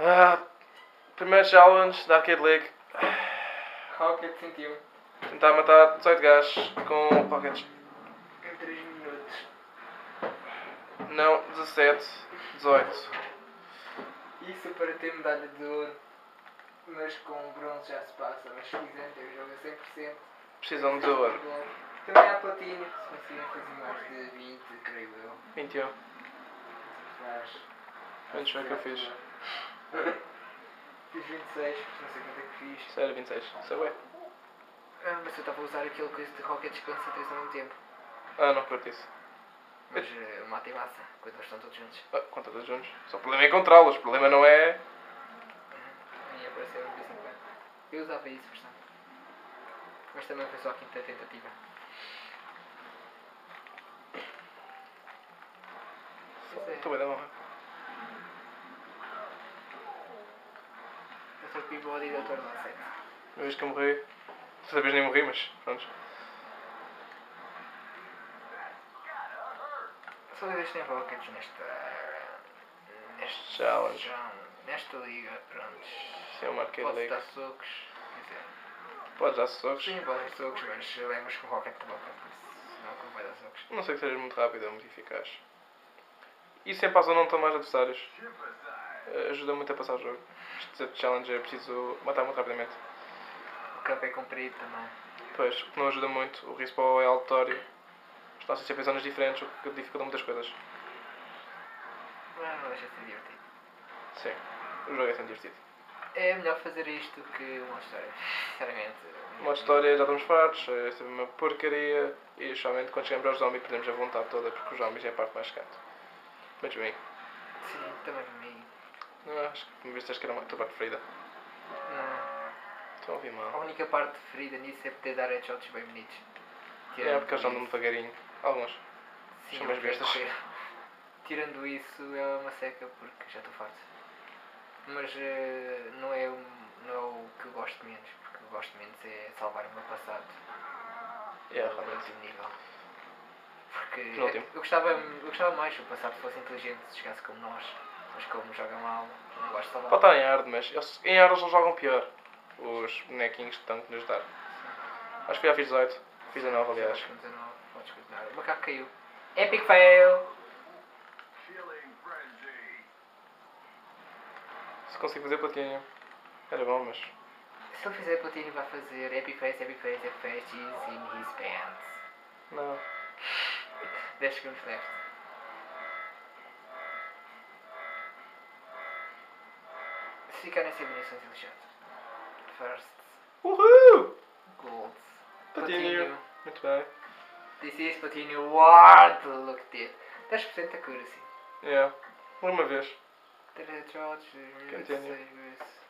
Primeiro challenge da Arcade League. Rocket 101. Tentar matar 18 gajos com rockets. Em 3 minutos. Não, 17, 18. Isso para ter medalha de ouro. Mas com bronze já se passa. Mas se quiserem ter o jogo a 100%. Precisam de ouro. Também há platino. Se conseguirem fazer mais de 20, creio eu. 21. Faz. Menos foi o que eu fiz. Fiz 26, não sei quanto é que fiz. Sério, 26. Isso é bué. Mas eu estava a usar aquele coisa de rockets com concentração ao mesmo tempo. Não curto isso. Mas mata e massa, quando eles estão todos juntos. Com todos juntos. Só o problema é encontrá-los. O problema não é... A minha apareceu de vez em quando. Eu usava isso bastante. Mas também foi só a quinta tentativa. Estou bem da mão. Eu sou P-Body e Dr. Lancet. Uma vez que eu morri... Dessa vez nem morri, mas pronto. Só existem rockets neste Challenge. nesta liga, pronto. Isso é uma Arcade Podes League. dar socos, quer dizer. Podes dar socos. Sim, podem dar socos, mas levas com o rocket de boca, por isso senão como vai dar socos. Não sei que sejas muito rápido ou muito eficaz. E sempre passam não tão mais adversários. Ajuda muito a passar o jogo. Este challenge é preciso matar muito rapidamente. O campo é comprido também. Pois, o que não ajuda muito. O respawn é aleatório. Estão sempre em zonas diferentes, o que dificulta muitas coisas. Não deixa de ser divertido. Sim, o jogo é sempre divertido. É melhor fazer isto que uma história, sinceramente. Uma história já estamos fartos, é sempre uma porcaria. E somente quando chegamos aos zombies perdemos a vontade toda, porque os zombies é a parte mais chata. Mas bem, Sim, também para mim. não, acho que me viste que era a tua parte preferida. Não. Estou a ouvir A mal. única parte preferida nisso é poder dar headshots bem bonitos. É, porque eles andam devagarinho. Alguns. Sim, são mais eu quero bestas. correr. Tirando isso, é uma seca porque já estou farto. Mas não é o que eu gosto menos, porque o que eu gosto menos é salvar o meu passado. Realmente. No último nível. Porque No último. eu gostava mais se o passado fosse inteligente, se chegasse como nós. Mas como joga mal, não gosto de salvar. Pode estar em hard, mas em hard eles jogam pior. Os bonequinhos que tanto nos dar. Acho que já fiz 18. Fiz 19, aliás. Acho que 19, podes continuar. O macaco caiu. Epic fail! Se consigo fazer platina, era bom, mas... Se ele fizer platina vai fazer epic face, cheese in his pants. Não. 10 segundos left. Se ficarem sem munições ele chato. First. Uhul! Gold. Platinho. Muito bem. This is Platinum World. Look at it. 10% accuracy. Yeah. Por uma vez. 3 headshots. Continue. 6